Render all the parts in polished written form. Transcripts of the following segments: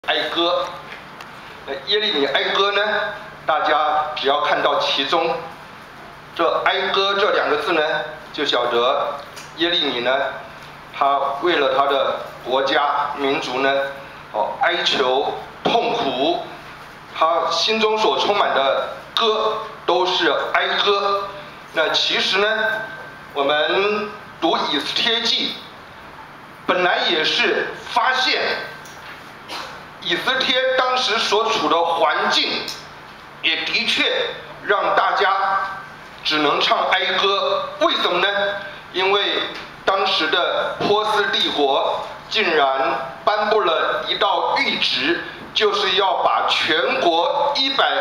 哀歌。耶利米哀歌呢，大家只要看到其中这哀歌这2个字呢，就晓得耶利米呢，他为了他的国家民族呢，哀求痛苦，他心中所充满的歌都是哀歌。那其实呢，我们读以斯帖记，本来也是发现以斯帖当时所处的环境，也的确让大家只能唱哀歌。为什么呢？因为当时的波斯帝国竟然颁布了一道谕旨，就是要把全国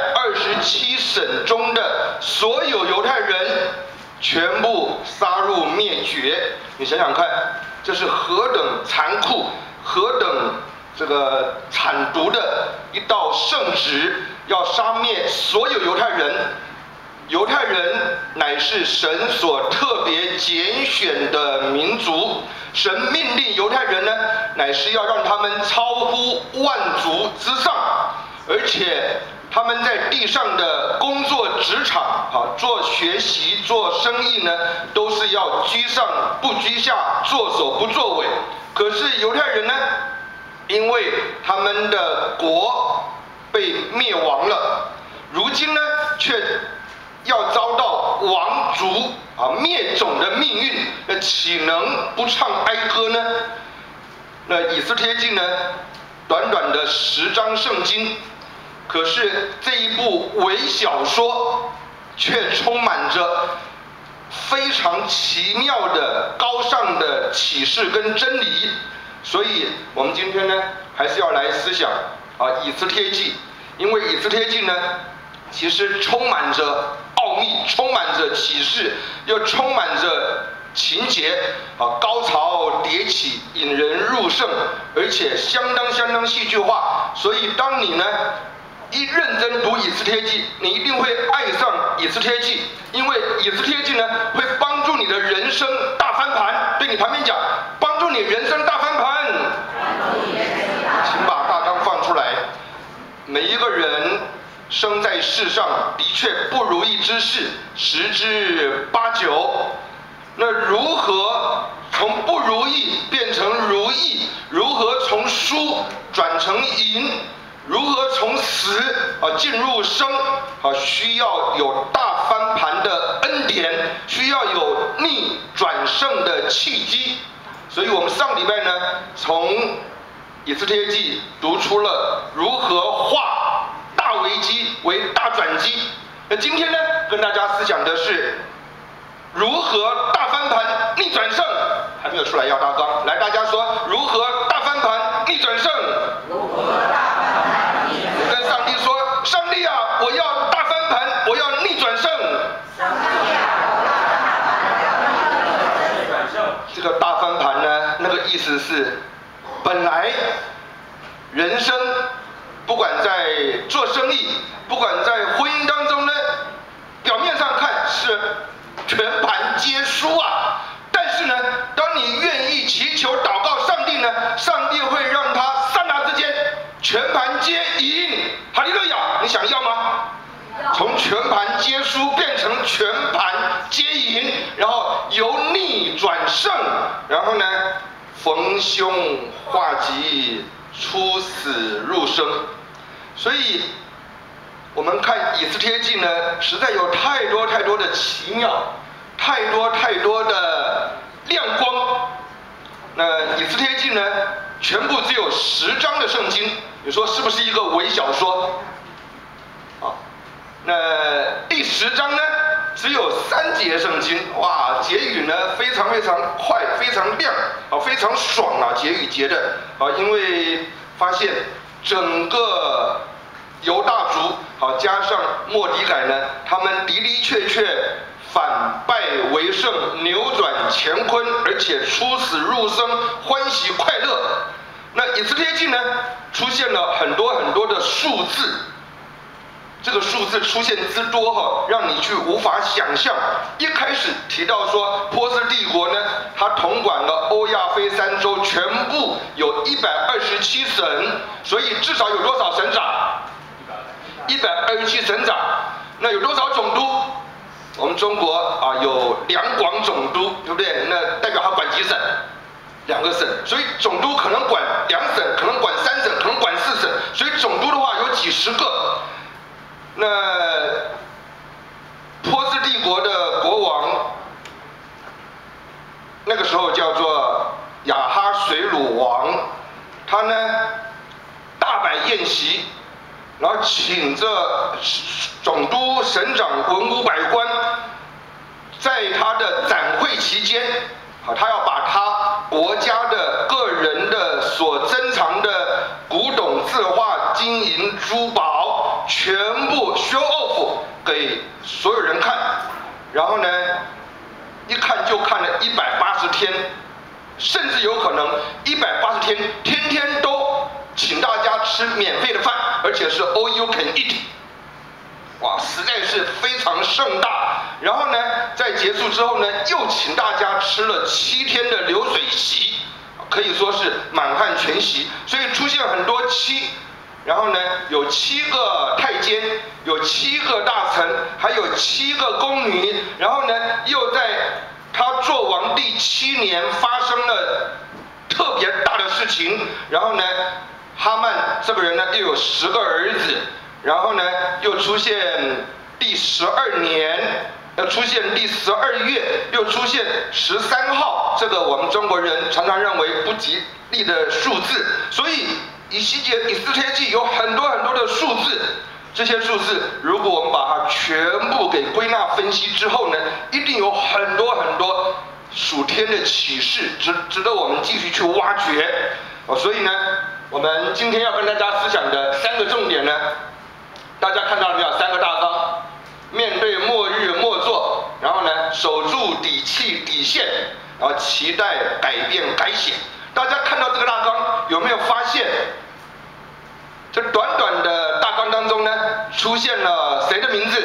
127省中的所有犹太人全部杀戮灭绝。你想想看，这是何等残酷，何等惨毒的一道圣旨，要杀灭所有犹太人。犹太人乃是神所特别拣选的民族，神命令犹太人呢，乃是要让他们超乎万族之上，而且他们在地上的工作职场，做学习、做生意呢，都是要居上不居下，作首不作尾。可是犹太人呢，因为他们的国被灭亡了，如今呢，却要遭到亡族灭种的命运，那岂能不唱哀歌呢？那以斯帖记呢，短短的10章圣经，可是这一部伪小说却充满着非常奇妙的高尚的启示跟真理。所以我们今天呢，还是要来思想以斯帖记，因为以斯帖记呢，其实充满着奥秘，充满着启示，又充满着情节，高潮迭起，引人入胜，而且相当戏剧化。所以当你呢一认真读以斯帖记，你一定会爱上以斯帖记，因为以斯帖记呢，会帮助你的人生大翻盘。对你旁边讲，帮助你人生大翻盘。请把大纲放出来。每一个人生在世上的确不如意之事10之8、9，那如何从不如意变成如意？如何从输转成赢？如何从死进入生？需要有大翻盘的恩典，需要有逆转胜的契机。所以我们上礼拜呢，从以斯帖记读出了如何化大危机为大转机。那今天呢，跟大家思想的是如何大翻盘逆转胜。还没有出来要大纲，来，大家说如何大翻盘逆转胜。如何大翻盘逆转胜？我跟上帝说，上帝啊，我要大翻盘，我要逆转胜。上帝啊，我要大翻盘，我要逆转胜。这个大翻盘呢，那个意思是，本来人生不管在做生意，不管在婚姻当中呢，表面上看是全盘皆输啊。但是呢，当你愿意祈求祷告上帝呢，上帝会让他刹那之间全盘皆赢。哈利路亚！你想要吗？从全盘皆输变成全盘皆赢，然后由逆转胜，然后呢，逢凶化吉，出死入生。所以我们看以斯帖记呢，实在有太多的奇妙，太多的亮光。那以斯帖记呢，全部只有10章的圣经，你说是不是一个伪小说？那第10章呢，只有3节圣经，哇，结语呢非常快，非常亮，非常爽啊，结语结的因为发现整个犹大族加上末底改呢，他们的确反败为胜，扭转乾坤，而且出死入生，欢喜快乐。那以斯帖记呢，出现了很多的数字， 这个数字出现之多哈，让你去无法想象。一开始提到说波斯帝国呢，它统管了欧亚非三洲，全部有127省，所以至少有多少省长？127省长。那有多少总督？我们中国啊有两广总督，对不对？那代表他管几省？2个省，所以总督可能管2省，可能管3省，可能管4省，所以总督的话有几十个。那波斯帝国的国王，那个时候叫做亚哈水鲁王，他呢大摆宴席，然后请着总督、省长、文武百官，在他的展会期间，他要把他国家的个人的所珍藏的古董字画、金银珠宝全部 show off 给所有人看，然后呢，一看就看了180天，甚至有可能180天，天天都请大家吃免费的饭，而且是 all you can eat。哇，实在是非常盛大。然后呢，在结束之后呢，又请大家吃了7天的流水席，可以说是满汉全席。所以出现很多7，然后呢，有7个太监，有7个大臣，还有7个宫女。然后呢，又在他做王第7年发生了特别大的事情。然后呢，哈曼这个人呢，又有10个儿子。然后呢，又出现第12年，又出现第12月，又出现13号，这个我们中国人常常认为不吉利的数字。所以以斯帖记有很多很多的数字，这些数字如果我们把它全部给归纳分析之后呢，一定有很多很多属天的启示，值得我们继续去挖掘。所以呢，我们今天要跟大家思想的3个重点呢，大家看到了没有？3个大纲：面对末日末作，然后呢，守住底气底线，然后期待改变改写。大家看到这个大纲，有没有发现，这短短的大纲当中呢，出现了谁的名字？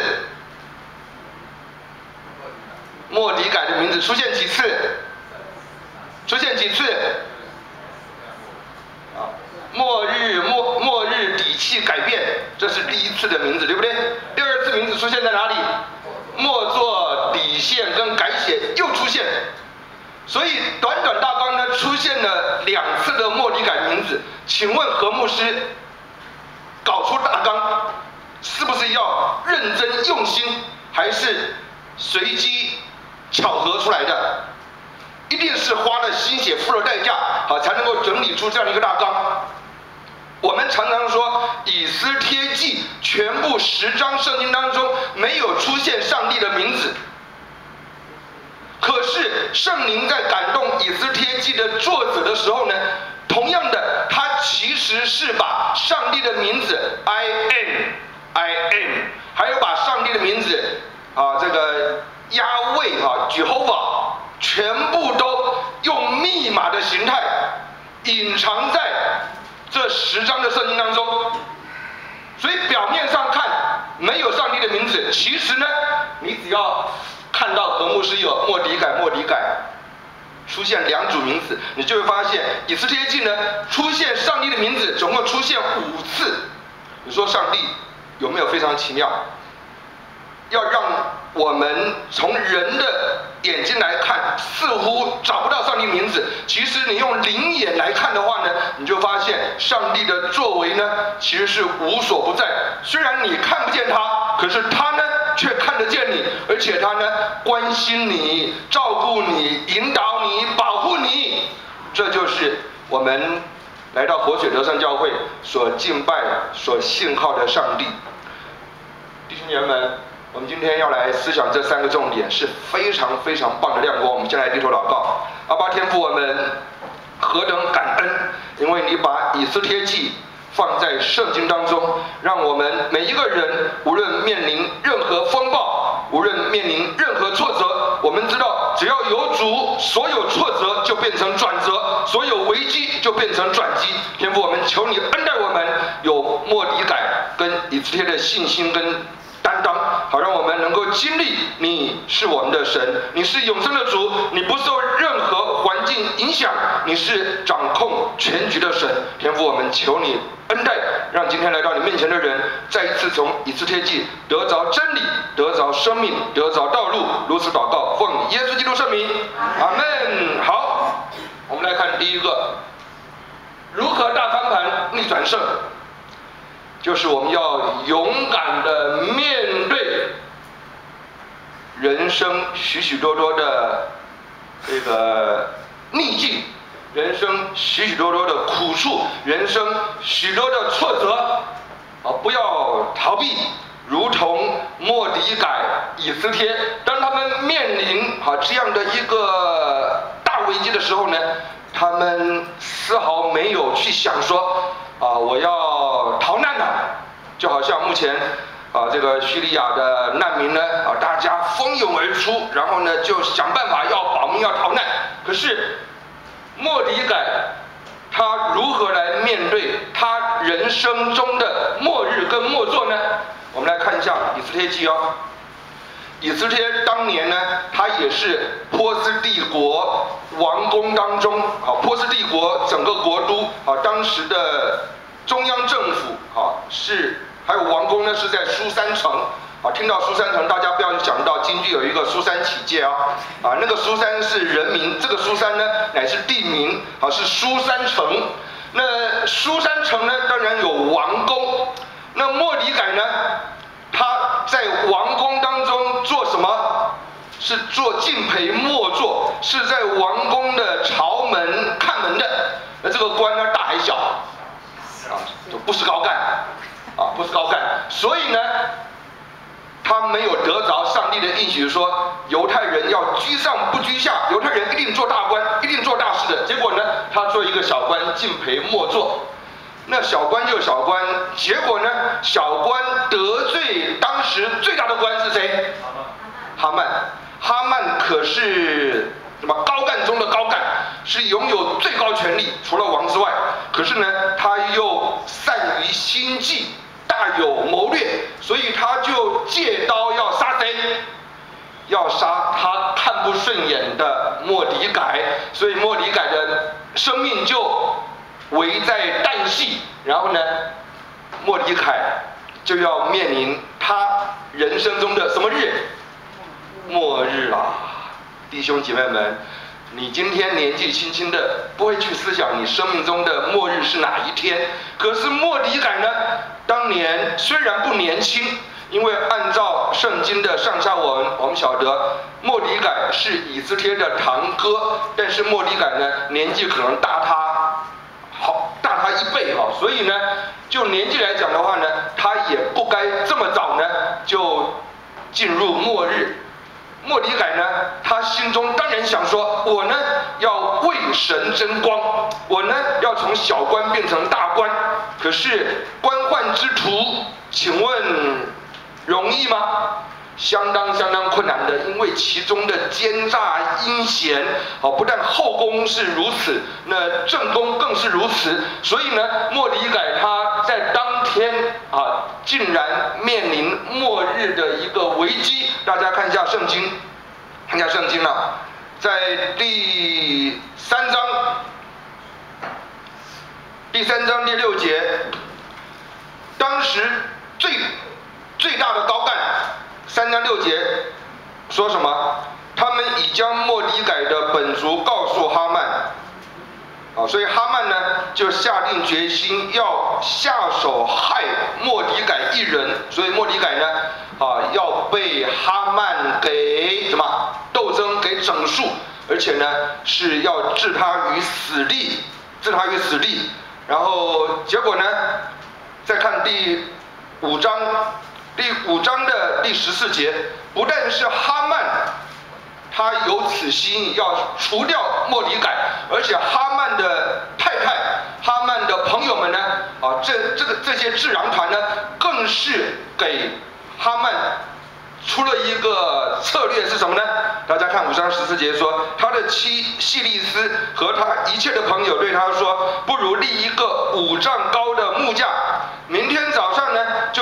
末底改的名字出现几次？出现几次？末日底气改变，这是第1次的名字，对不对？第2次名字出现在哪里？末作底线跟改写又出现，所以短短大纲呢出现了2次的末底改名字。请问何牧师搞出大纲，是不是要认真用心，还是随机巧合出来的？一定是花了心血、付了代价，好才能够整理出这样的一个大纲。我们常常说以斯帖记全部10章圣经当中没有出现上帝的名字，可是圣灵在感动以斯帖记的作者的时候呢，同样的，他其实是把上帝的名字 I am， 还有把上帝的名字这个亚卫Jehovah， 全部都用密码的形态隐藏在这10章的圣经当中。所以表面上看没有上帝的名字，其实呢，你只要看到何牧师有末底改出现2组名字，你就会发现以斯帖记呢出现上帝的名字总共出现5次。你说上帝有没有非常奇妙？要让我们从人的眼睛来看，似乎找不到上帝名字。其实你用灵眼来看的话呢，你就发现上帝的作为呢，其实是无所不在。虽然你看不见他，可是他呢却看得见你，而且他呢关心你、照顾你、引导你、保护你。这就是我们来到活水得胜教会所敬拜、所信靠的上帝。弟兄姐妹们，我们今天要来思想这3个重点，是非常非常棒的亮光。我们先来低头祷告。阿爸天父，我们何等感恩，因为你把以斯帖记放在圣经当中，让我们每一个人无论面临任何风暴，无论面临任何挫折，我们知道只要有主，所有挫折就变成转折，所有危机就变成转机。天父，我们求你恩待我们，有末底改跟以斯帖的信心跟担当，好让我们能够经历你是我们的神，你是永生的主，你不受任何环境影响，你是掌控全局的神。天父，我们求你恩待，让今天来到你面前的人，再一次从以斯帖记得着真理，得着生命，得着道路。如此祷告，奉耶稣基督圣名，阿门。好，我们来看第一个，如何大翻盘逆转胜。就是我们要勇敢的面对人生许许多多的这个逆境，人生许许多多的苦处，人生许多的挫折，不要逃避。如同末底改、以斯帖，当他们面临这样的一个大危机的时候呢，他们丝毫没有去想说我要逃难了，就好像目前这个叙利亚的难民呢大家蜂拥而出，然后呢就想办法要保命要逃难。可是末底改他如何来面对他人生中的末日跟末座呢？我们来看一下以斯帖记哦。以斯帖当年呢，他也是波斯帝国王宫当中波斯帝国整个国都当时的中央政府还有王宫呢是在书珊城听到书珊城，大家不要想到京剧有一个书珊起解那个书珊是人名，这个书珊呢乃是地名是书珊城。那书珊城呢，当然有王宫。那末底改呢，他在王宫当中做什么？是做敬陪末座，是在王宫的朝门看门的。那这个官呢，大还小就不是高干不是高干。所以呢，他没有得着上帝的应许，说犹太人要居上不居下，犹太人一定做大官，一定做大事的。结果呢，他做一个小官，敬陪末座。那小官就小官，结果呢，小官得罪当时最大的官是谁？哈曼。哈曼可是什么高干中的高干，是拥有最高权力，除了王之外。可是呢，他又善于心计，大有谋略，所以他就借刀要杀谁？要杀他看不顺眼的末底改。所以末底改的生命就危在旦夕。然后呢，末底改就要面临他人生中的什么日？末日啦！弟兄姐妹们，你今天年纪轻轻的，不会去思想你生命中的末日是哪一天。可是末底改呢，当年虽然不年轻，因为按照圣经的上下文，我们晓得末底改是以斯帖的堂哥，但是末底改呢，年纪可能大他1倍所以呢，就年纪来讲的话呢，他也不该这么早呢就进入末日。末底改呢，他心中当然想说，我呢要为神争光，我呢要从小官变成大官。可是官宦之途，请问容易吗？相当困难的，因为其中的奸诈阴险不但后宫是如此，那正宫更是如此。所以呢，末底改他在当天竟然面临末日的一个危机。大家看一下圣经，在第3章第6节，当时最大的高干，3章6节说什么？他们已将末底改的本族告诉哈曼，所以哈曼呢就下定决心要下手害末底改一人，所以末底改呢要被哈曼给什么斗争给整肃，而且呢是要置他于死地。然后结果呢，再看第5章的第14节，不但是哈曼他有此心要除掉末底改，而且哈曼的太太、哈曼的朋友们呢，这些智囊团呢，更是给哈曼出了一个策略是什么呢？大家看5章14节说，他的妻细利斯和他一切的朋友对他说，不如立一个5丈高的木架，明天早上呢就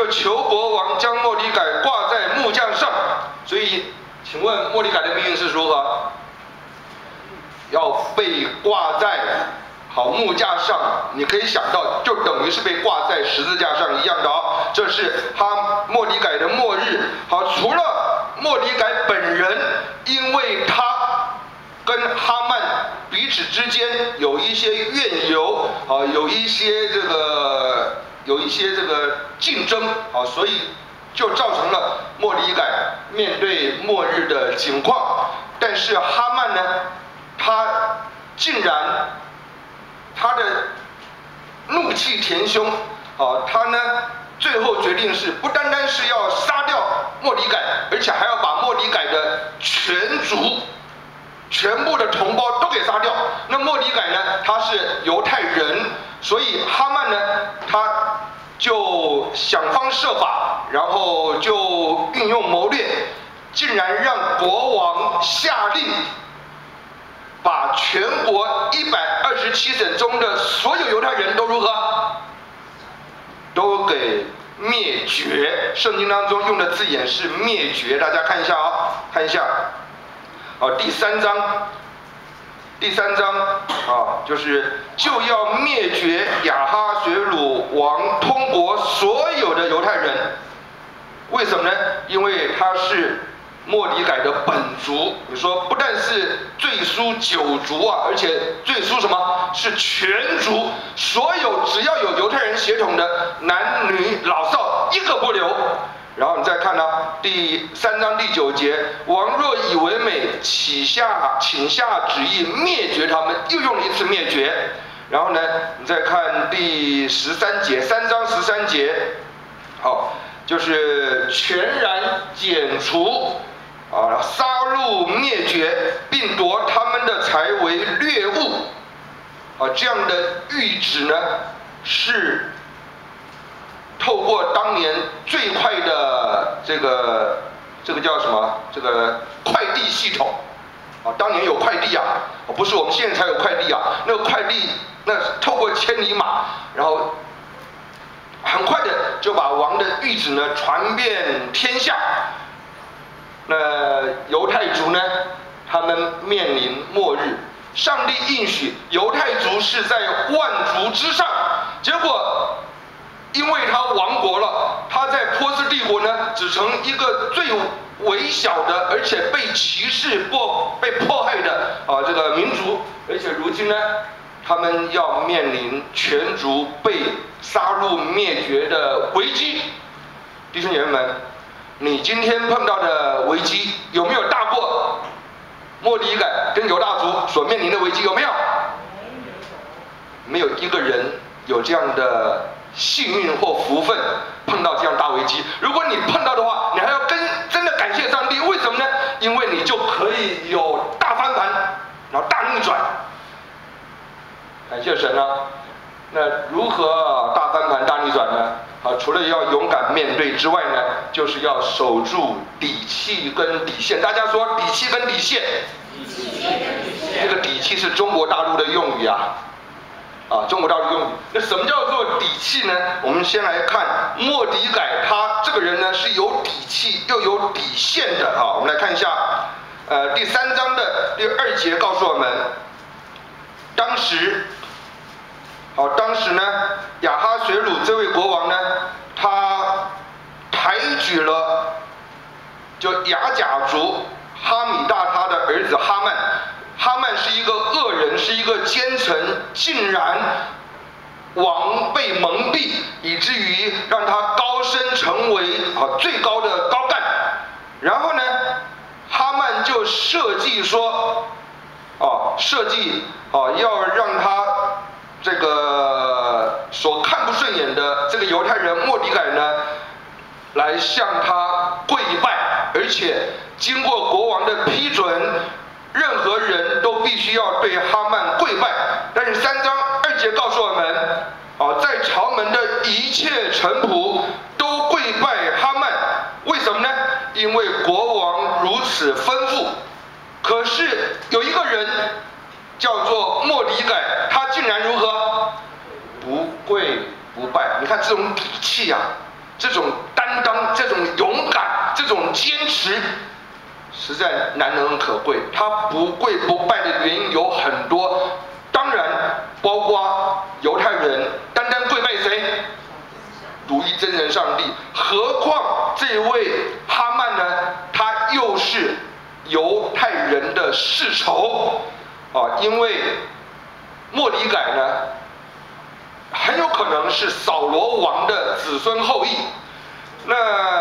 就求国王将末底改挂在木架上。所以，请问末底改的命运是如何？要被挂在木架上，你可以想到，就等于是被挂在十字架上一样的哦。这是末底改的末日。除了末底改本人，因为他跟哈曼彼此之间有一些怨尤有一些这个竞争所以就造成了末底改面对末日的情况。但是哈曼呢，他竟然他的怒气填胸他呢最后决定是不单单是要杀掉末底改，而且还要把末底改的全族、全部的同胞都给杀掉。那末底改呢，他是犹太人，所以哈曼呢，他就想方设法，然后就运用谋略，竟然让国王下令，把全国127省中的所有犹太人都如何？都给灭绝。圣经当中用的字眼是灭绝，大家看一下看一下。第三章就要灭绝亚哈随鲁王通国所有的犹太人。为什么呢？因为他是末底改的本族。你说不但是罪书9族而且罪书什么？是全族，所有只要有犹太人血统的男女老少一个不留。然后你再看第3章第9节，王若以为美，请下旨意灭绝他们，又用了一次灭绝。然后呢，你再看第13节，3章13节，就是全然剪除杀戮灭绝，并夺他们的财为掠物。这样的谕旨呢，是透过当年最快的这个叫什么？这个快递系统当年有快递不是我们现在才有快递那个快递那透过千里马，然后很快的就把王的谕旨呢传遍天下。那犹太族呢，他们面临末日。上帝应许犹太族是在万族之上，结果因为他亡国了，他在波斯帝国呢只成一个最微小的，而且被歧视、被迫害的这个民族，而且如今呢，他们要面临全族被杀戮灭绝的危机。弟兄姐妹们，你今天碰到的危机有没有大过末底改跟犹大族所面临的危机？有没有？没有一个人有这样的幸运或福分碰到这样大危机。如果你碰到的话，你还要真的感谢上帝。为什么呢？因为你就可以有大翻盘，然后大逆转。感谢神那如何大翻盘、大逆转呢？除了要勇敢面对之外呢，就是要守住底气跟底线。大家说底气跟底线。这个底气是中国大陆的用语中国大陆用语。那什么叫做底气呢？我们先来看末底改，他这个人呢是有底气又有底线的我们来看一下，第3章的第2节告诉我们，当时呢，亚哈随鲁这位国王呢，他抬举了就亚甲族哈米大他的儿子哈曼。哈曼是一个恶人，是一个奸臣，竟然王被蒙蔽，以至于让他高升成为最高的高干。然后呢，哈曼就设计说，要让他这个所看不顺眼的这个犹太人末底改呢，来向他跪拜，而且经过国王的批准，任何人都必须要对哈曼跪拜。但是3章2节告诉我们，在朝门的一切臣仆都跪拜哈曼。为什么呢？因为国王如此吩咐。可是有一个人叫做末底改，他竟然如何？不跪不拜。你看这种底气这种担当、这种勇敢、这种坚持，实在难能可贵。他不跪不拜的原因有很多，当然包括犹太人单单跪拜谁？独一真神上帝。何况这位哈曼呢？他又是犹太人的世仇啊，因为末底改呢，很有可能是扫罗王的子孙后裔。那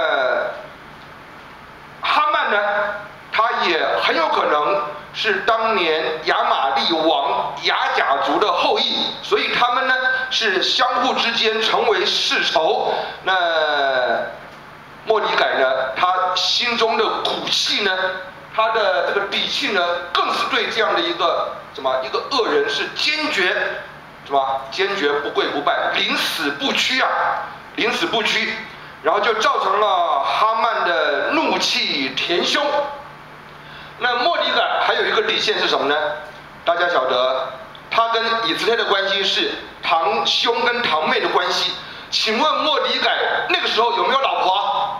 哈曼呢，他也很有可能是当年亚玛力王亚甲族的后裔，所以他们呢是相互之间成为世仇。那末底改呢，他心中的骨气呢，他的这个底气呢，更是对这样的一个一个恶人是坚决坚决不跪不拜，临死不屈啊，临死不屈。然后就造成了哈曼的怒气填胸。那末底改还有一个底线是什么呢？大家晓得，他跟以斯帖的关系是堂兄跟堂妹的关系。请问末底改那个时候有没有老婆？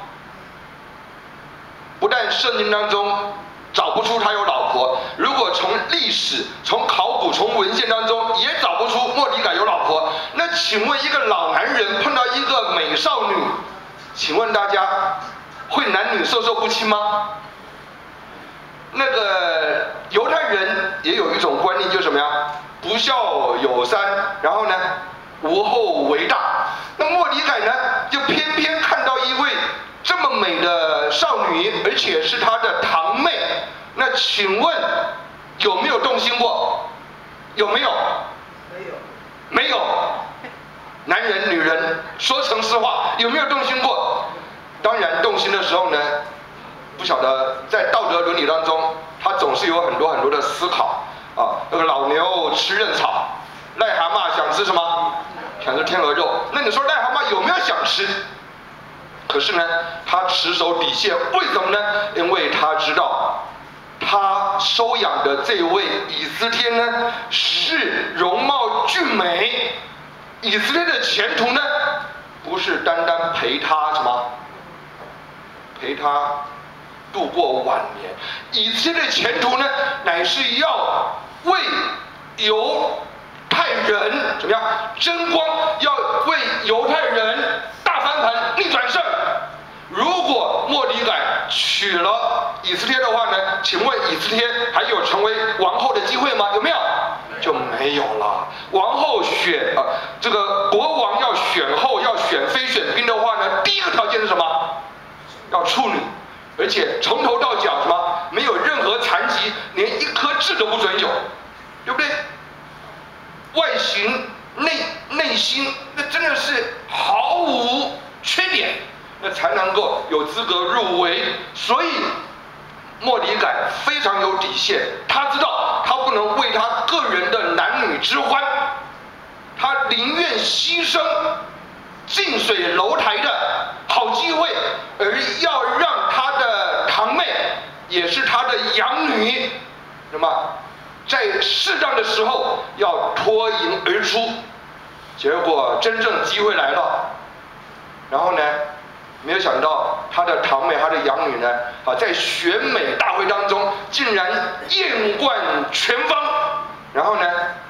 不但圣经当中找不出他有老婆，如果从历史、从考古、从文献当中也找不出末底改有老婆，那请问一个老男人碰到一个美少女，请问大家会男女授受不亲吗？那个犹太人也有一种观念，就是什么呀？不孝有三，然后呢，无后为大。那末底改呢，就偏偏看到一位这么美的少女，而且是他的堂妹。那请问有没有动心过？有没有？没有。没有。男人、女人说诚实话，有没有动心过？当然，动心的时候呢，不晓得在道德伦理当中，他总是有很多很多的思考啊。那个老牛吃嫩草，癞蛤蟆想吃什么？想吃天鹅肉。那你说癞蛤蟆有没有想吃？可是呢，他持守底线，为什么呢？因为他知道，他收养的这位以斯帖呢，是容貌俊美。以色列的前途呢，不是单单陪他陪他度过晚年。以色列的前途呢，乃是要为犹太人争光，要为犹太人大翻盘、逆转胜。如果末底改娶了以斯帖的话呢，请问以斯帖还有成为王后的机会吗？有没有？就没有了。王后这个国王要选后，要选妃选嫔的话呢，第一个条件是什么？要处女，而且从头到脚没有任何残疾，连一颗痣都不准有，对不对？外形内心那真的是毫无缺点，那才能够有资格入围。所以末底改非常有底线，他知道他不能为他个人的男女之欢，他宁愿牺牲近水楼台的好机会，而要让他的堂妹，也是他的养女，在适当的时候要脱颖而出。结果真正机会来了，然后呢，没有想到他的堂妹、他的养女呢，在选美大会当中竟然艳冠全方，然后呢，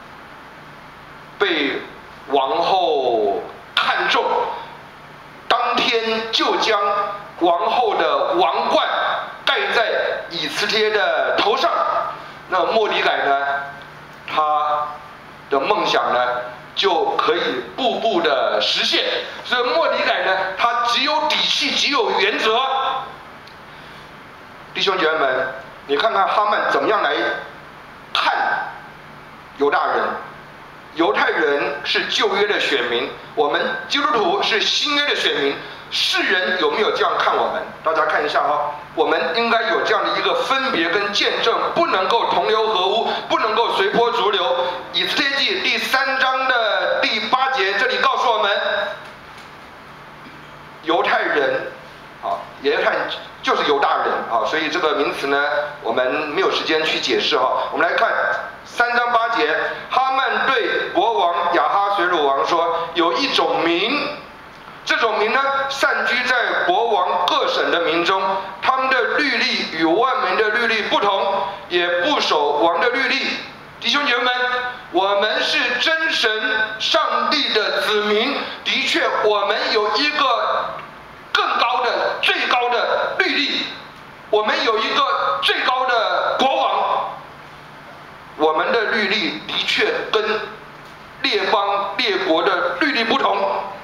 被王后看中，当天就将王后的王冠盖在以斯帖的头上。那末底改呢，他的梦想呢，就可以步步的实现。所以末底改呢，他只有底气，只有原则。弟兄姐妹们，你看看哈曼怎么样来看犹大人。犹太人是旧约的选民，我们基督徒是新约的选民。世人有没有这样看我们？大家看一下我们应该有这样的一个分别跟见证，不能够同流合污，不能够随波逐流。以斯帖记第3章的第8节，这里告诉我们，犹太人犹太就是犹大人所以这个名词呢，我们没有时间去解释我们来看3章8节，哈曼对国王亚哈随鲁王说：有一种民， 这种民呢，散居在国王各省的民中，他们的律例与万民的律例不同，也不守王的律例。弟兄姐妹们，我们是真神上帝的子民，的确，我们有一个更高的、最高的律例，我们有一个最高的国王，我们的律例的确跟列邦列国的律例不同。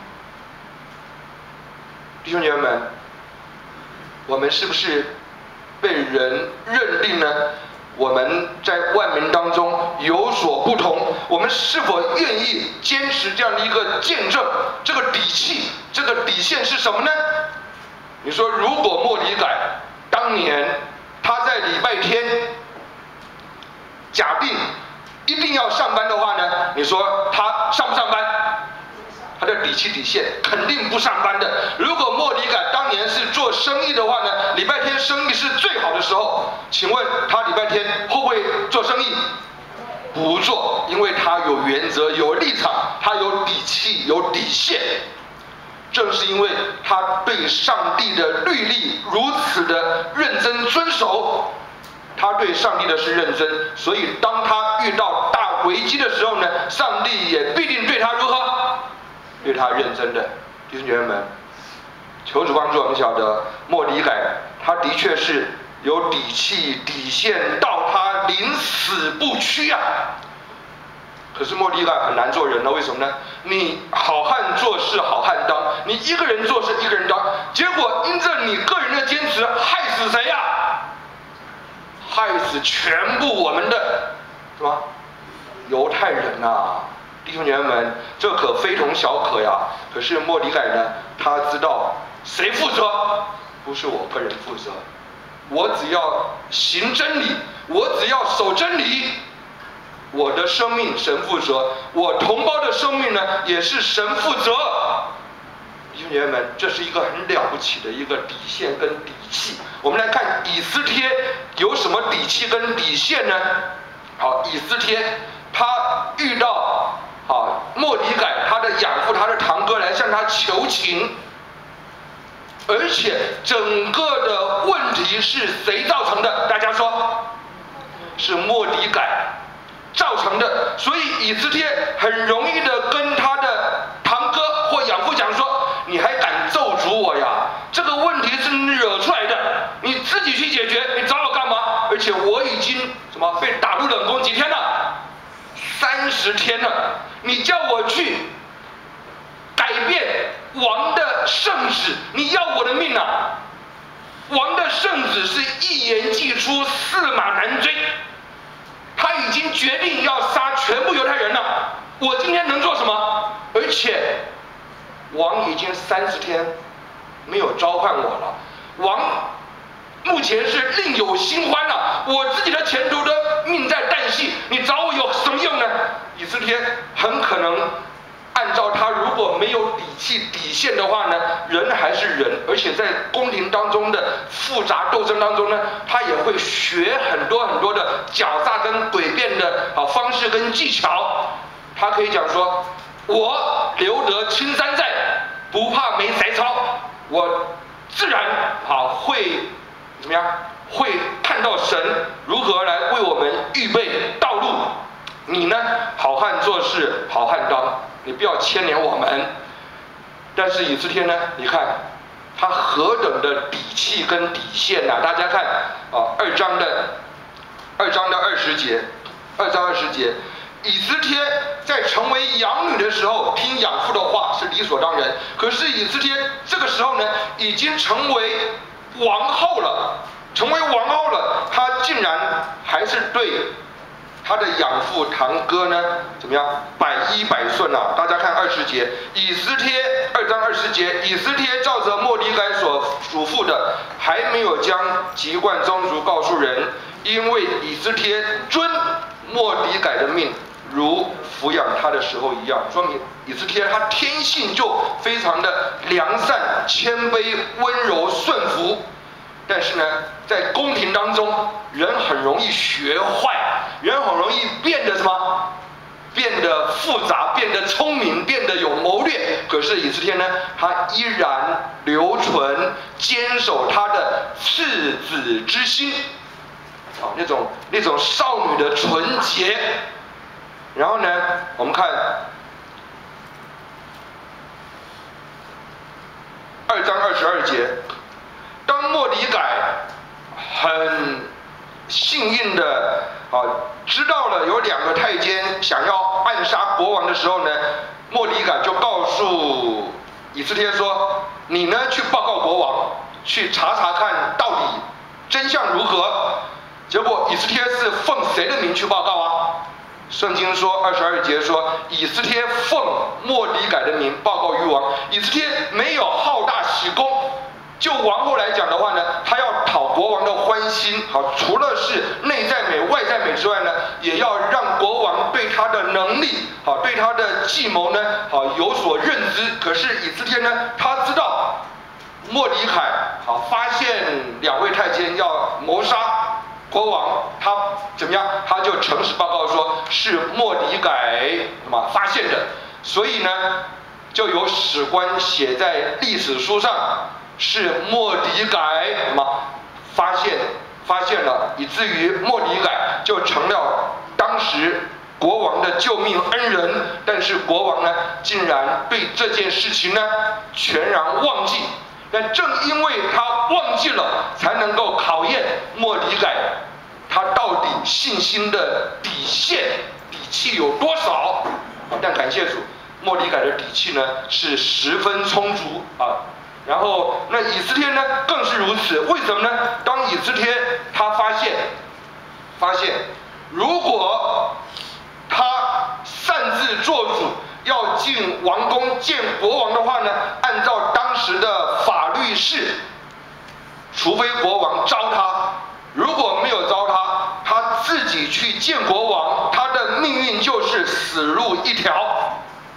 弟兄姐妹们，我们是不是被人认定呢？我们在万民当中有所不同，我们是否愿意坚持这样的一个见证？这个底气，这个底线是什么呢？你说，如果末底改当年他在礼拜天假定一定要上班的话呢，你说他上不上班？他的底气底线肯定不上班的。如果末底改当年是做生意的话呢，礼拜天生意是最好的时候，请问他礼拜天会不会做生意？不做，因为他有原则、有立场，他有底气、有底线。正是因为他对上帝的律例如此的认真遵守，他对上帝的是认真，所以当他遇到大危机的时候呢，上帝也必定对他如何？对他认真的。弟兄姐妹们，求主帮助我们晓得，末底改他的确是有底气、底线到他临死不屈啊。可是末底改很难做人了，为什么呢？你好汉做事好汉当，你一个人做事一个人当，结果因着你个人的坚持，害死谁呀？害死全部我们的什么犹太人啊！弟兄姐妹们，这可非同小可呀。可是末底改呢，他知道谁负责？不是我个人负责，我只要行真理，我只要守真理，我的生命神负责，我同胞的生命呢也是神负责。弟兄姐妹们，这是一个很了不起的一个底线跟底气。我们来看以斯帖有什么底气跟底线呢？好，以斯帖他遇到末底改他的养父他的堂哥来向他求情，而且整个的问题是谁造成的？大家说，是末底改造成的。所以以斯帖很容易的跟他的堂哥或养父讲说，你还敢咒诅我呀？这个问题是你惹出来的，你自己去解决，你找我干嘛？而且我已经被打入冷宫几天了？30天了，你叫我去改变王的圣旨，你要我的命啊！王的圣旨是一言既出，驷马难追，他已经决定要杀全部犹太人了。我今天能做什么？而且王已经30天没有召唤我了，王目前是另有新欢了，我自己的前途的命在旦夕，你找我有什么用呢？以斯帖很可能按照他如果没有底气底线的话呢，人还是人，而且在宫廷当中的复杂斗争当中呢，他也会学很多很多的狡诈跟诡辩的方式跟技巧。他可以讲说，我留得青山在，不怕没柴烧，我自然会怎么样？会看到神如何来为我们预备道路。你呢，好汉做事好汉当，你不要牵连我们。但是以斯帖呢，你看他何等的底气跟底线啊！大家看2章的20节，2章20节，以斯帖在成为养女的时候，听养父的话是理所当然。可是以斯帖这个时候呢，已经成为王后了，她竟然还是对他的养父堂哥呢，怎么样？百依百顺啊！大家看20节，以斯帖2章20节，以斯帖照着末底改所嘱咐的，还没有将籍贯宗族告诉人，因为以斯帖遵末底改的命，如抚养他的时候一样。说明以斯帖他天性就非常的良善、谦卑、温柔、顺服。但是呢，在宫廷当中，人很容易学坏，人很容易变得什么？ 变得复杂，变得聪明，变得有谋略。可是以斯帖呢，他依然留存、坚守他的赤子之心，那种少女的纯洁。然后呢，我们看2章22节，当末底改很幸运的知道了有2个太监想要暗杀国王的时候呢，末底改就告诉以斯帖说：“你呢去报告国王，去查查看到底真相如何。”结果以斯帖是奉谁的名去报告啊？圣经说22节说，以斯帖奉末底改的名报告于王。以斯帖没有好大喜功，就王后来讲的话呢，他要讨国王的欢心，除了是内在美外在美之外呢，也要让国王对他的能力，对他的计谋呢，有所认知。可是以斯帖呢，他知道末底改发现2位太监要谋杀国王，他怎么样？他就诚实报告说是末底改发现的，所以呢，就有史官写在历史书上，是末底改发现了，以至于末底改就成了当时国王的救命恩人。但是国王呢，竟然对这件事情呢全然忘记。但正因为他忘记了，才能够考验末底改他到底信心的底线、底气有多少。但感谢主，末底改的底气呢是十分充足然后那以斯帖呢更是如此。为什么呢？当以斯帖他发现如果他擅自做主要进王宫见国王的话呢，按照当时的法律是，除非国王召他，如果没有召他，他自己去见国王，他的命运就是死路一条。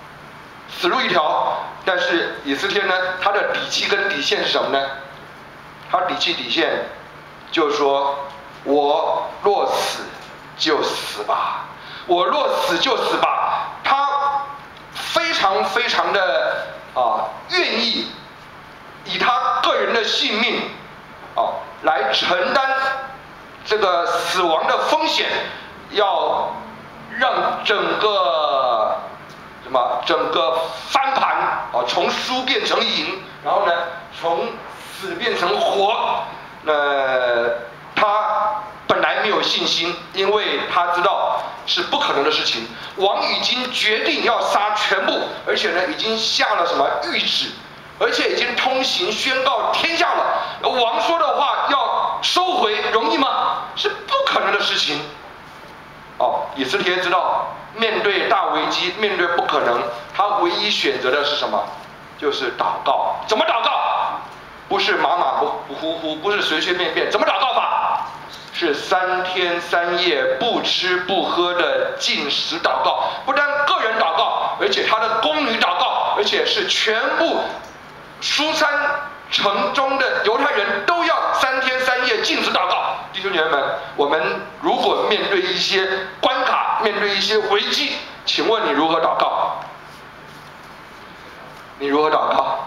但是以斯帖呢，他的底气跟底线是什么呢？他底线就是说，我若死就死吧，我若死就死吧。他非常的愿意以他个人的性命来承担这个死亡的风险，要让整个翻盘从输变成赢，然后呢从死变成活。他本来没有信心，因为他知道是不可能的事情。王已经决定要杀全部，而且呢已经下了谕旨，而且已经通行宣告天下了。王说的话要收回，容易吗？是不可能的事情。以斯帖知道面对大危机，面对不可能，他唯一选择的是什么？就是祷告。怎么祷告？不是马虎虎，不是随随便便。怎么祷告法？是3天3夜不吃不喝的禁食祷告。不但个人祷告，而且他的宫女祷告，而且是全部书珊城中的犹太人都要3天3夜禁食祷告。弟兄姐妹们，我们如果面对一些关卡，面对一些危机，请问你如何祷告？你如何祷告？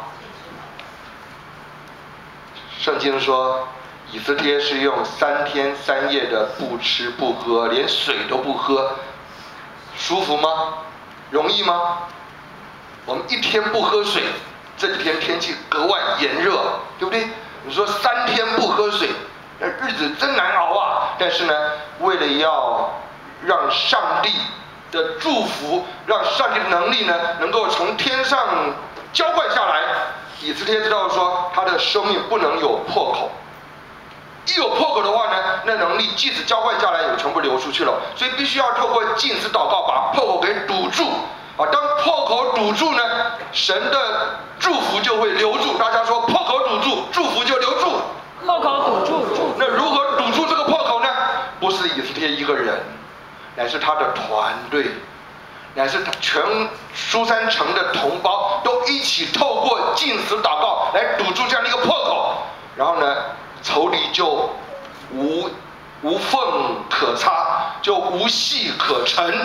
圣经说，以斯帖是用3天3夜的不吃不喝，连水都不喝，舒服吗？容易吗？我们1天不喝水，这几天天气格外炎热，对不对？你说3天不喝水，那日子真难熬啊！但是呢，为了要让上帝的祝福，让上帝的能力呢，能够从天上浇灌下来，以斯帖知道说，他的生命不能有破口。一有破口的话呢，那能力即使浇灌下来，也全部流出去了。所以必须要透过禁食祷告把破口给堵住。当破口堵住呢，神的祝福就会留住。大家说，破口堵住，祝福就留住。 破口堵住。 那如何堵住这个破口呢？不是以斯帖一个人，乃是他的团队，乃是全书珊城的同胞都一起透过禁食祷告来堵住这样的一个破口。然后呢，仇敌就无缝可插，就无隙可乘。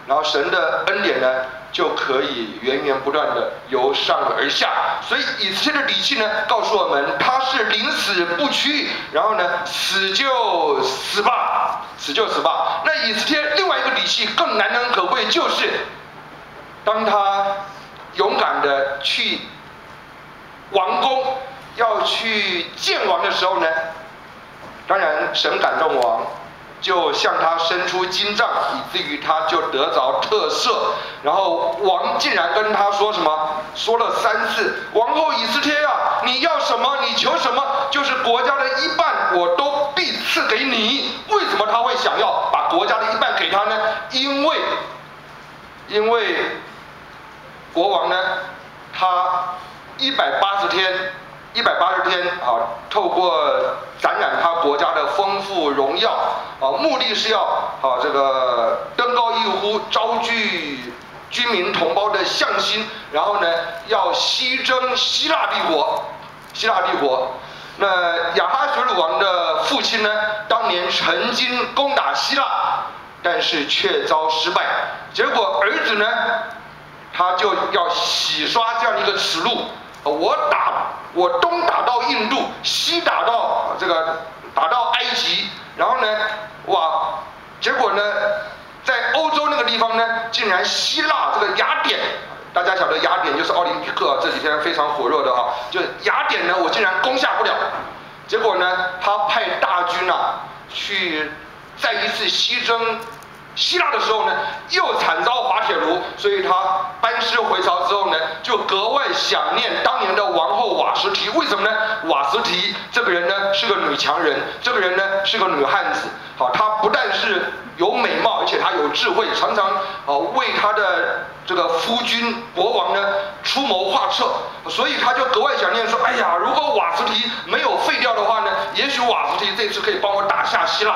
然后神的恩典呢就可以源源不断的由上而下。所以以色列的理气呢告诉我们，他是临死不屈，然后呢死就死吧，死就死吧。那以色列另外一个理气更难能可贵，就是当他勇敢的去王宫要去见王的时候呢，当然神感动王，就向他伸出金杖，以至于他就得着特赦。然后王竟然跟他说什么？说了3次：“王后以斯帖啊，你要什么？你求什么？就是国家的一半，我都必赐给你。”为什么他会想要把国家的一半给他呢？因为国王呢，他180天啊，透过展览他国家的丰富荣耀啊，目的是要这个登高一呼，招聚居民同胞的向心，然后呢要西征希腊帝国。那亚哈水鲁王的父亲呢，当年曾经攻打希腊，但是却遭失败。结果儿子呢，他就要洗刷这样一个耻辱。我东打到印度，西打到打到埃及，然后呢，结果呢，在欧洲那个地方呢，竟然希腊这个雅典，大家晓得雅典就是奥林匹克这几天非常火热的就雅典呢，我竟然攻下不了。结果呢，他派大军去再一次西征希腊的时候呢，又惨遭滑铁卢，所以他班师回朝之后呢，就格外想念当年的王后瓦实提。为什么呢？瓦实提这个人呢是个女强人，这个人呢是个女汉子。她不但是有美貌，而且她有智慧，常常为她的这个夫君国王呢出谋划策。所以他就格外想念说：“哎呀，如果瓦实提没有废掉的话呢，也许瓦实提这次可以帮我打下希腊。”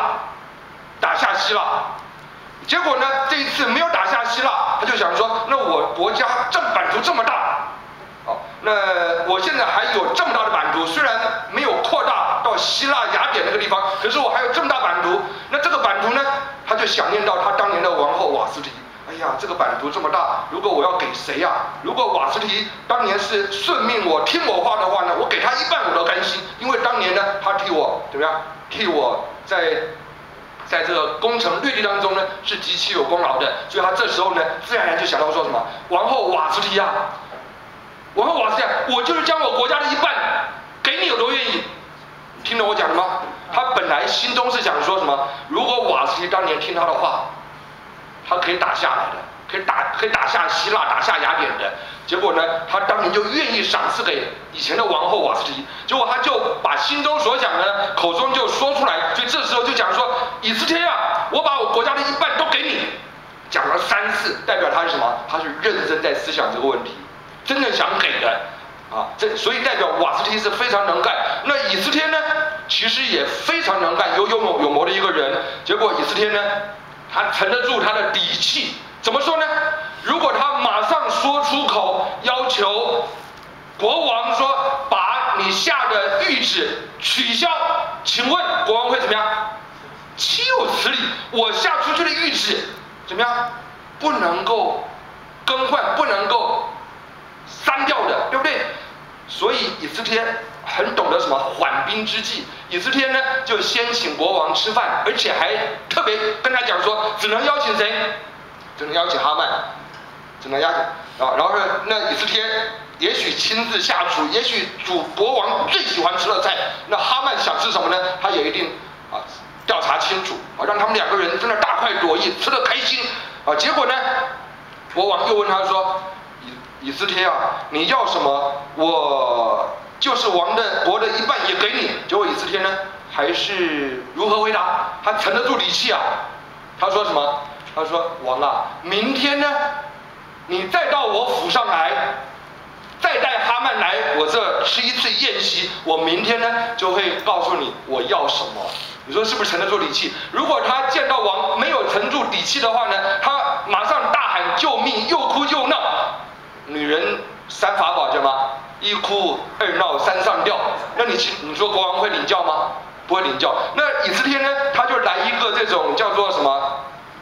结果呢，这一次没有打下希腊，他就想说，那我国家版图这么大，那我现在还有这么大的版图，虽然没有扩大到希腊雅典那个地方，可是我还有这么大版图。那这个版图呢，他就想念到他当年的王后瓦实提。哎呀，这个版图这么大，如果我要给谁呀？如果瓦实提当年是顺命我、听我话的话呢，我给他一半我都甘心，因为当年呢，他替我怎么样？替我在这个攻城略地当中呢，是极其有功劳的，所以他这时候呢，自然而然就想到说什么：王后瓦实提啊，我就是将我国家的一半给你，我都愿意。你听懂我讲的吗？他本来心中是想说什么？如果瓦实提当年听他的话，他可以打下来的，可以打下希腊、打下雅典的。结果呢，他当年就愿意赏赐给以前的王后瓦实提。结果他就把心中所想的口中就说出来，所以这时候就讲说：以斯帖啊，我把我国家的一半都给你。讲了3次，代表他是什么？他是认真在思想这个问题，真的想给的所以代表瓦实提是非常能干。那以斯帖呢，其实也非常能干、有谋的一个人。结果以斯帖呢，他沉得住他的底气。怎么说呢？如果他马上说出口，要求国王说把你下的谕旨取消，请问国王会怎么样？岂有此理！我下出去的谕旨怎么样？不能够更换，不能够删掉的，对不对？所以以斯帖很懂得什么缓兵之计。以斯帖呢，就先请国王吃饭，而且还特别跟他讲说，只能邀请谁？只能邀请哈曼，只能邀请然后那以斯帖也许亲自下厨，也许煮国王最喜欢吃的菜。那哈曼想吃什么呢？他也一定调查清楚让他们2个人真的大快朵颐，吃得开心结果呢，国王又问他说：以斯帖啊，你要什么？我就是国的一半也给你。结果以斯帖呢，还是如何回答？他沉得住底气他说什么？他说：王啊，明天呢，你再到我府上来，再带哈曼来我这吃一次宴席，我明天呢就会告诉你我要什么。你说是不是沉得住底气？如果他见到王没有沉住底气的话呢，他马上大喊救命，又哭又闹。女人3法宝叫吗？1哭2闹3上吊。那你说国王会领教吗？不会领教。那以斯帖呢，他就来一个这种叫做什么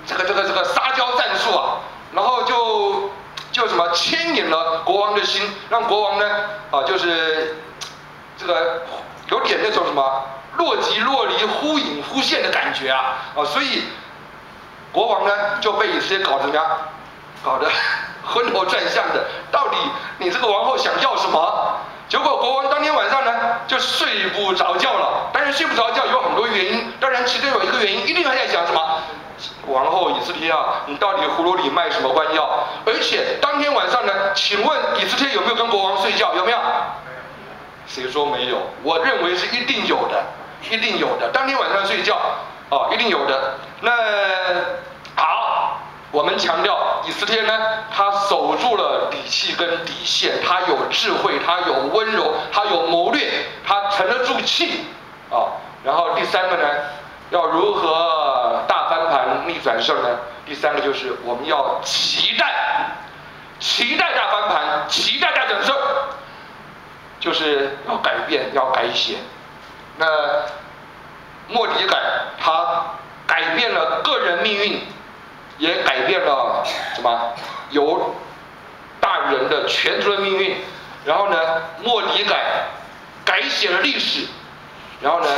这个撒娇战术啊，然后就什么牵引了国王的心，让国王呢就是这个有点那种什么若即若离、忽隐忽现的感觉啊，所以国王呢就被以色列搞得怎么样？搞得昏头转向的。到底你这个王后想要什么？结果国王当天晚上呢就睡不着觉了。当然睡不着觉有很多原因，当然其中有一个原因一定还在想什么？王后以斯帖啊，你到底葫芦里卖什么关药？而且当天晚上呢，请问以斯帖有没有跟国王睡觉？有没有？谁说没有？我认为是一定有的，一定有的。当天晚上睡觉一定有的。那好，我们强调以斯帖呢，他守住了底气跟底线，他有智慧，他有温柔，他有谋略，他沉得住气然后第三个呢，要如何大翻盘逆转胜呢？第三个就是我们要期待大翻盘，期待大转胜，就是要改变，要改写。那末底改他改变了个人命运，也改变了什么犹大人的全族的命运。然后呢，末底改写了历史。然后呢，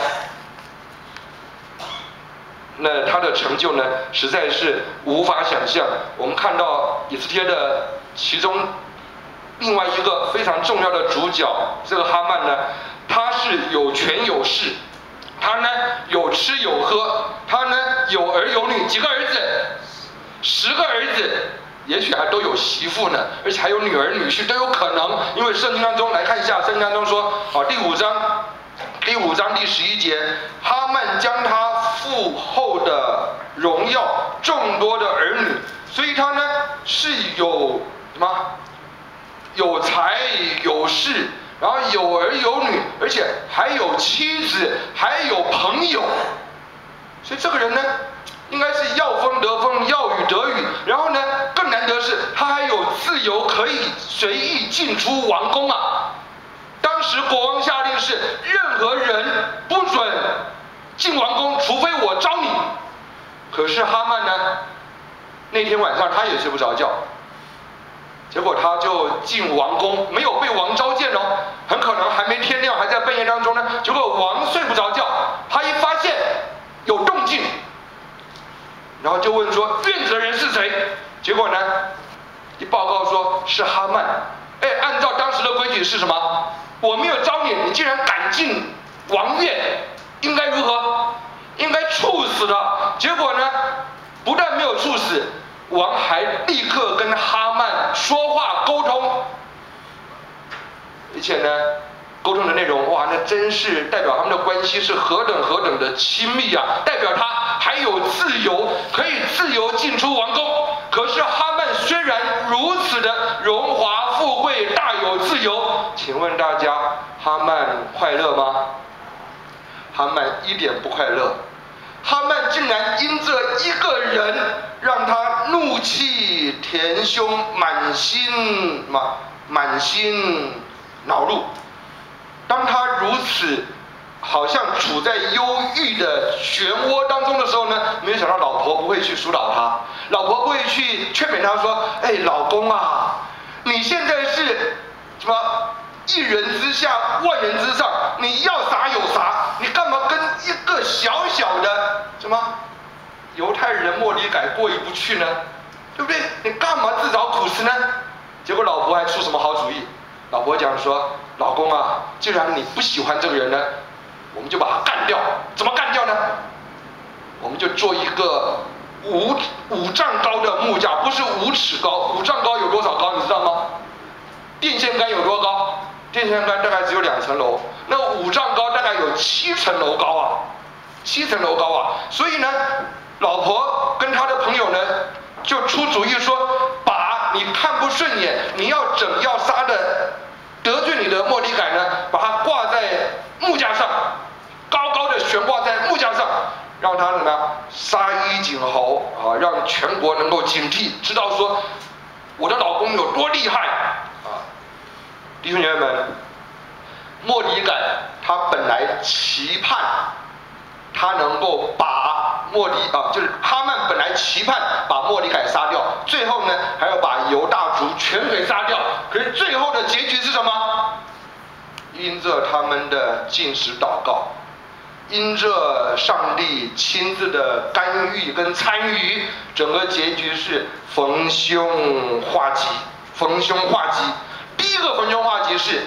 那他的成就呢，实在是无法想象。我们看到以斯帖的其中另外一个非常重要的主角，这个哈曼呢，他是有权有势，他呢有吃有喝，他呢有儿有女，几个儿子？10个儿子，也许还都有媳妇呢，而且还有女儿女婿都有可能。因为圣经当中来看一下，圣经当中说第5章第11节，哈曼将他父后的荣耀众多的儿女，所以他呢是有什么？有财有势，然后有儿有女，而且还有妻子，还有朋友。所以这个人呢，应该是要风得风，要雨得雨。然后呢，更难得是他还有自由，可以随意进出王宫啊。当时国王下令是，任何人不准进王宫，除非我招你。可是哈曼呢，那天晚上他也睡不着觉，结果他就进王宫，没有被王召见哦，很可能还没天亮，还在半夜当中呢。结果王睡不着觉，他一发现有动静，然后就问说院子的人是谁？结果呢，一报告说是哈曼。按照当时的规矩是什么？我没有招你，你竟然敢进王院，应该如何？应该处死的。结果呢，不但没有处死，王还立刻跟哈曼说话沟通，而且呢，沟通的内容哇，那真是代表他们的关系是何等的亲密啊！代表他还有自由，可以自由进出王宫。可是哈曼虽然如此的荣华富贵，大有自由，请问大家，哈曼快乐吗？哈曼一点不快乐。哈曼竟然因这一个人，让他怒气填胸，满心恼怒。当他如此好像处在忧郁的漩涡当中的时候呢，没有想到老婆不会去疏导他，老婆不会去劝勉他说：“老公啊，你现在是什么？一人之下，万人之上，你要啥有啥，你干嘛跟一个小小的什么犹太人末底改过意不去呢？对不对？你干嘛自找苦吃呢？”结果老婆还出什么好主意？老婆讲说：“老公啊，既然你不喜欢这个人呢，我们就把他干掉。怎么干掉呢？我们就做一个5丈高的木架，不是5尺高，5丈高有多少高？你知道吗？电线杆有多高？电线杆大概只有2层楼，那5丈高大概有7层楼高啊，7层楼高啊。所以呢，老婆跟他的朋友呢，就出主意说，把你看不顺眼、你要整要杀的得罪你的末底改呢，把他挂在木架上，高高的悬挂在木架上，让他呢杀一儆猴啊，让全国能够警惕，知道说我的老公有多厉害啊！弟兄姐妹们，末底改他本来期盼他能够把就是哈曼本来期盼把末底改杀掉，最后呢还要把犹大族全给杀掉。可是最后的结局是什么？因着他们的禁食祷告，因着上帝亲自的干预跟参与，整个结局是逢凶化吉。逢凶化吉，第一个逢凶化吉是，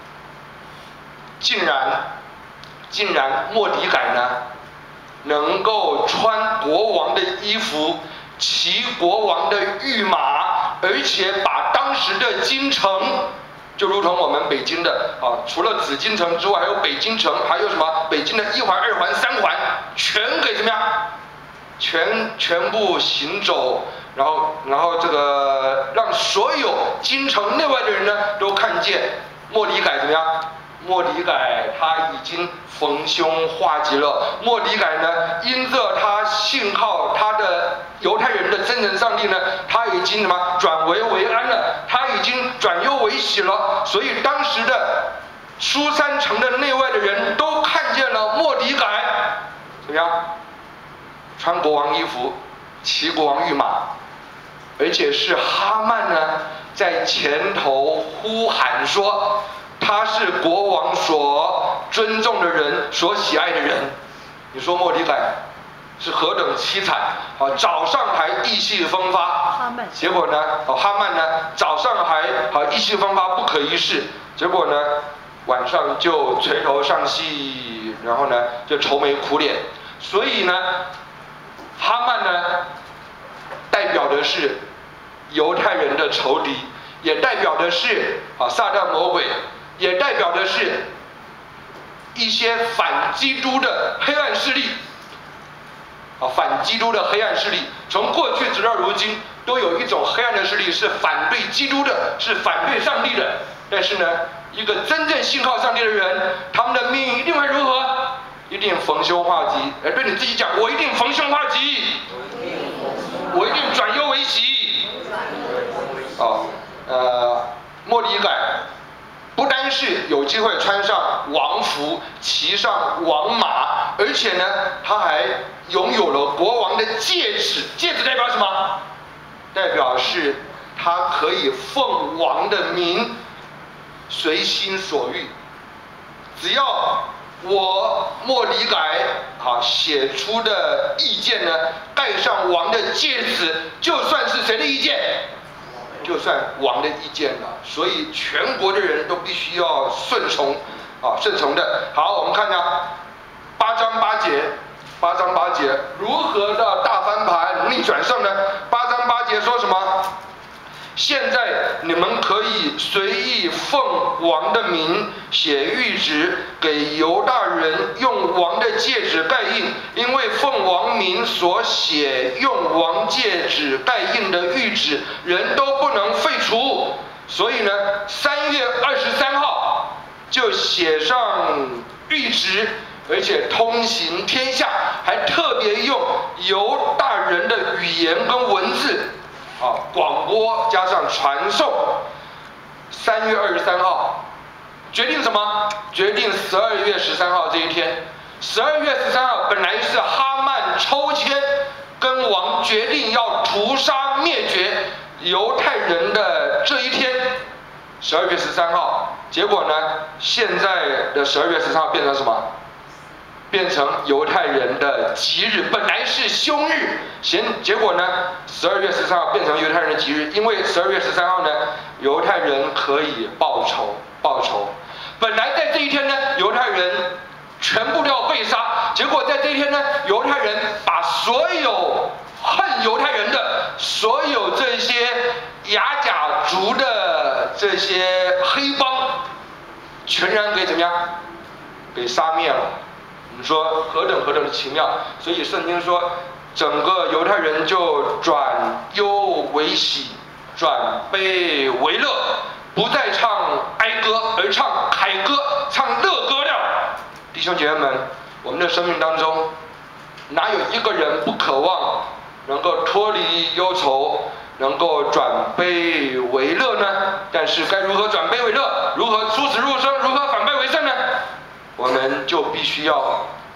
竟然末底改呢，能够穿国王的衣服，骑国王的御马，而且把当时的京城，就如同我们北京的除了紫禁城之外，还有北京城，还有什么北京的1环、2环、3环，全给怎么样？全部行走。然后这个让所有京城内外的人呢都看见末底改怎么样？末底改他已经逢凶化吉了。末底改呢，因着他信靠他的犹太人的真神上帝呢，他已经什么转危为安了，他已经转忧为喜了。所以当时的书珊城的内外的人都看见了末底改怎么样？穿国王衣服，骑国王御马。而且是哈曼呢，在前头呼喊说，他是国王所尊重的人，所喜爱的人。你说末底改是何等凄惨早上还意气风发，结果呢，哈曼呢早上还意气风发，不可一世，结果呢，晚上就垂头丧气，然后呢就愁眉苦脸。所以呢，哈曼呢，代表的是犹太人的仇敌，也代表的是撒旦魔鬼，也代表的是一些反基督的黑暗势力。反基督的黑暗势力，从过去直到如今，都有一种黑暗的势力是反对基督的，是反对上帝的。但是呢，一个真正信靠上帝的人，他们的命运一定会如何？一定逢凶化吉。对你自己讲，我一定逢凶化吉，我一定转忧为喜。末底改不单是有机会穿上王服，骑上王马，而且呢，他还拥有了国王的戒指。戒指代表什么？代表是他可以奉王的名，随心所欲。只要我末底改写出的意见呢，戴上王的戒指，就算是谁的意见？就算王的意见了。所以全国的人都必须要顺从的。好，我们看一下8章8节如何的大翻盘逆转胜呢？8章8节说什么？现在你们可以随意奉王的名写谕旨，给犹大人用王的戒指盖印，因为奉王名所写用王戒指盖印的谕旨，人都不能废除。所以呢，3月23号就写上谕旨，而且通行天下，还特别用犹大人的语言跟文字广播加上传送。3月23号决定什么？决定12月13号这一天。12月13号本来是哈曼抽签跟王决定要屠杀灭绝犹太人的这一天，12月13号。结果呢，现在的12月13号变成什么？变成犹太人的吉日。本来是休日，结果呢，12月13号变成犹太人的吉日，因为12月13号呢，犹太人可以报仇。本来在这一天呢，犹太人全部都要被杀，结果在这一天呢，犹太人把所有恨犹太人的所有这些雅甲族的这些黑帮，全然给怎么样？给杀灭了。你说何等的奇妙！所以圣经说，整个犹太人就转忧为喜，转悲为乐，不再唱哀歌，而唱凯歌，唱乐歌了。弟兄姐妹们，我们的生命当中，哪有一个人不渴望能够脱离忧愁，能够转悲为乐呢？但是该如何转悲为乐？如何出死入生？如何反败为胜呢？我们就必须要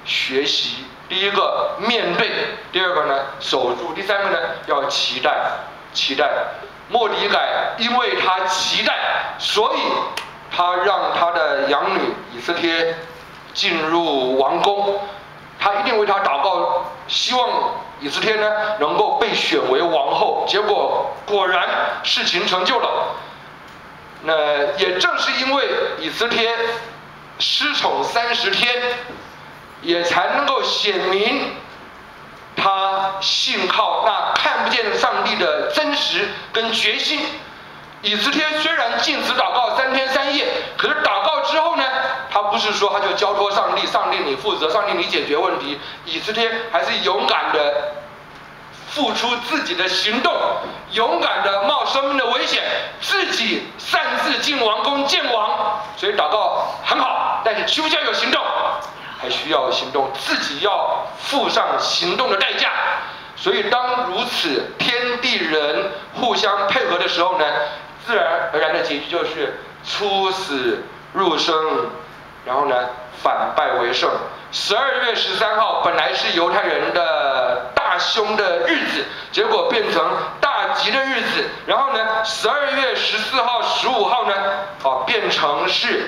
学习。第一个面对，第二个呢守住，第三个呢要期待。末底改因为他期待，所以他让他的养女以斯帖进入王宫，他一定为他祷告，希望以斯帖呢能够被选为王后。结果果然事情成就了。那也正是因为以斯帖失宠30天，也才能够显明他信靠那看不见上帝的真实跟决心。以斯帖虽然禁食祷告3天3夜，可是祷告之后呢，他不是说他就交托上帝，上帝你负责，上帝你解决问题。以斯帖还是勇敢的付出自己的行动，勇敢的冒生命的危险，自己擅自进王宫见王。所以祷告很好，但是需不需要有行动？还需要行动，自己要付上行动的代价。所以当如此天地人互相配合的时候呢，自然而然的结局就是出死入生，然后呢反败为胜。12月13号本来是犹太人的大凶的日子，结果变成大吉的日子。然后呢12月14号、15号呢，变成是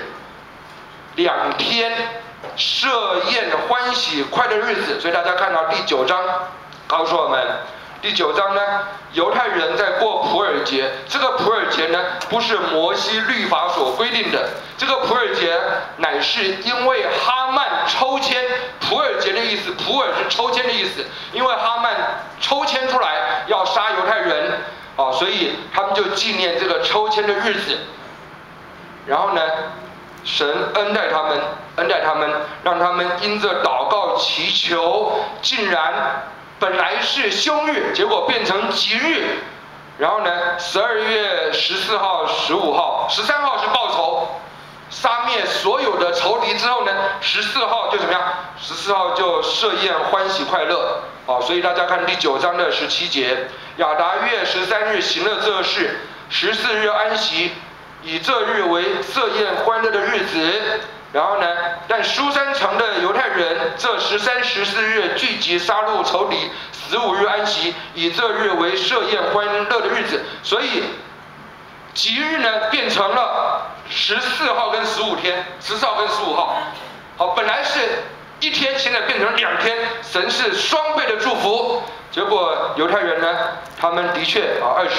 2天设宴欢喜快乐日子。所以大家看到第9章告诉我们，第9章呢，犹太人在过普尔节。这个普尔节呢，不是摩西律法所规定的。这个普尔节乃是因为哈曼抽签，普尔节的意思，普尔是抽签的意思。因为哈曼抽签出来要杀犹太人，所以他们就纪念这个抽签的日子。然后呢，神恩待他们，让他们因着祷告祈求，竟然本来是凶日，结果变成吉日。然后呢，12月14号、15号、13号是报仇，杀灭所有的仇敌之后呢，14号就怎么样？14号就设宴欢喜快乐。所以大家看第9章的17节，亚达月13日行了这事，14日安息，以这日为设宴欢乐的日子。然后呢，但书珊城的犹太人这13、14日聚集杀戮仇敌，15日安息，以这日为设宴欢乐的日子。所以吉日呢变成了14号跟15天，14号跟15号。本来是1天，现在变成2天，神是双倍的祝福。结果犹太人呢，他们的确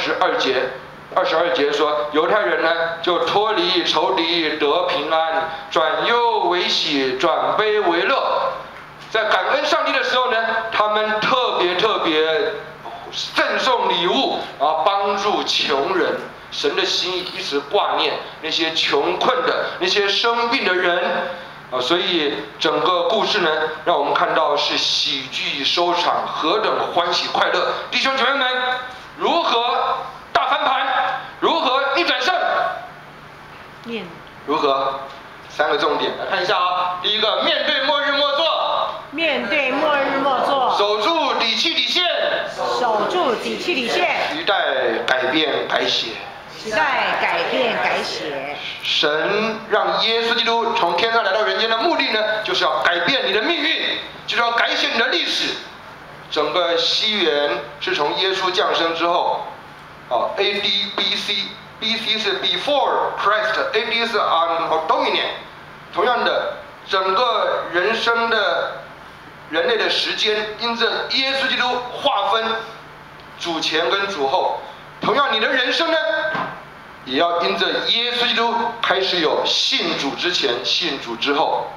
22节说，犹太人呢就脱离仇敌得平安，转忧为喜，转悲为乐。在感恩上帝的时候呢，他们特别赠送礼物，然后帮助穷人。神的心意一直挂念那些穷困的、那些生病的人。所以整个故事呢，让我们看到是喜剧收场，何等欢喜快乐！弟兄姐妹们，如何大翻盘？如何逆转胜？如何？3个重点来看一下啊。第一个，面对末日莫作。 面对末日莫作。 守住底气底线。 守住底气底线。 期待改变改写。 期待改变改写。 神让耶稣基督从天上来到人间的目的呢，就是要改变你的命运，就是要改写你的历史。整个西元是从耶稣降生之后，AD BC 是 Before Christ，AD 是 On Dominion。同样的，整个人生的人类的时间，因着耶稣基督划分主前跟主后。同样，你的人生呢，也要因着耶稣基督开始有信主之前、信主之后。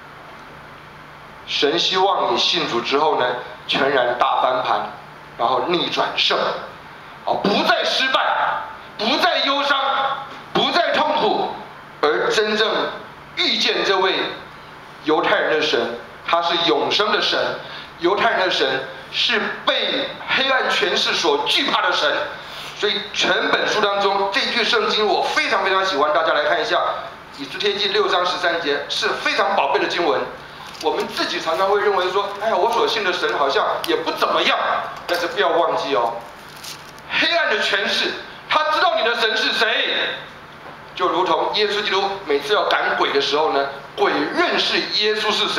神希望你信主之后呢，全然大翻盘，然后逆转胜，不再失败，不再忧伤，不再痛苦，而真正遇见这位犹太人的神，他是永生的神。犹太人的神是被黑暗权势所惧怕的神。所以全本书当中，这句圣经我非常喜欢，大家来看一下以斯帖记6章13节，是非常宝贝的经文。我们自己常常会认为说，哎呀，我所信的神好像也不怎么样，但是不要忘记黑暗的权势，他知道你的神是谁，就如同耶稣基督每次要赶鬼的时候呢，鬼认识耶稣是谁，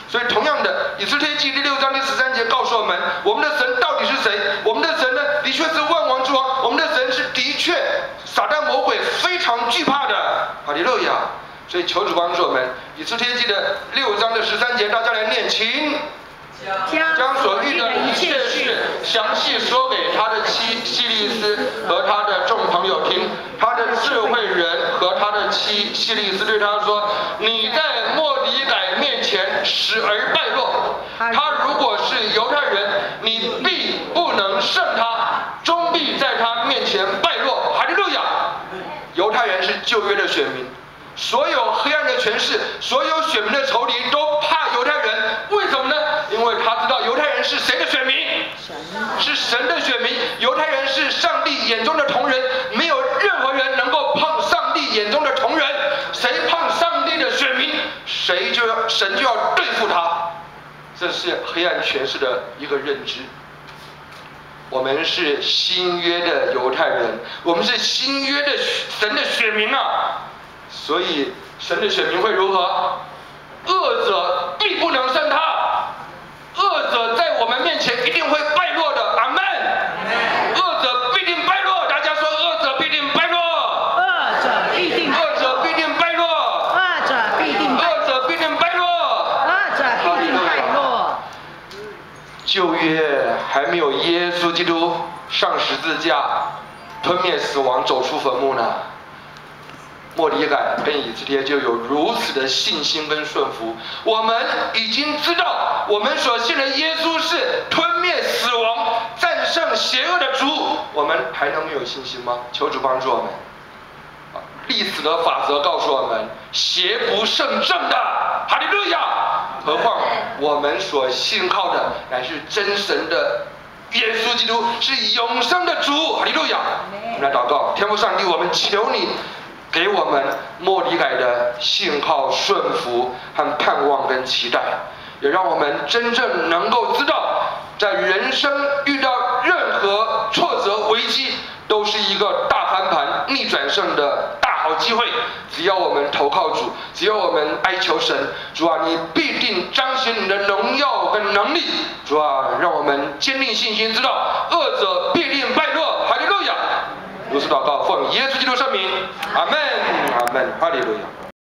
所以同样的，以斯帖记第6章第13节告诉我们，我们的神到底是谁？我们的神呢，的确是万王之王，我们的神是的确撒旦魔鬼非常惧怕的。哈利路亚！所以求主帮助我们，以斯帖记的6章的13节，大家来念，请。将所遇的一切事详细说给他的妻希利斯和他的众朋友听。他的智慧人和他的妻希利斯对他说：“你在末底改面前时而败落。他如果是犹太人，你必不能胜他，终必在他面前败落。”哈利路亚！犹太人是旧约的选民。所有黑暗的权势，所有选民的仇敌都怕犹太人，为什么呢？因为他知道犹太人是谁的选民？是神的选民。犹太人是上帝眼中的同人，没有任何人能够碰上帝眼中的同人。谁碰上帝的选民，神就要对付他。这是黑暗权势的一个认知。我们是新约的犹太人，我们是新约的神的选民啊。所以神的选民会如何？恶者必不能胜他，恶者在我们面前一定会败落的。阿们。恶者必定败落，大家说恶者必定败落。 恶者必定败落。 恶者必定败落。 恶者必定败落。 恶者必定败落。 恶者必定败落。 旧约还没有耶稣基督上十字架，吞灭死亡，走出坟墓呢。末底改跟以斯帖就有如此的信心跟顺服。我们已经知道，我们所信的耶稣是吞灭死亡、战胜邪恶的主，我们还能没有信心吗？求主帮助我们。历史的法则告诉我们，邪不胜正的。哈利路亚！何况我们所信靠的乃是真神的耶稣基督，是永生的主。哈利路亚！我们来祷告，天父上帝，我们求你给我们末底改的信靠、顺服和盼望跟期待，也让我们真正能够知道，在人生遇到任何挫折、危机，都是一个大翻盘、逆转胜的大好机会。只要我们投靠主，只要我们哀求神，主啊，你必定彰显你的荣耀跟能力。主啊，让我们坚定信心，知道恶者必定败落。哈利路亚！如此祷告，奉耶稣基督圣名，阿门，阿门，哈利路亚。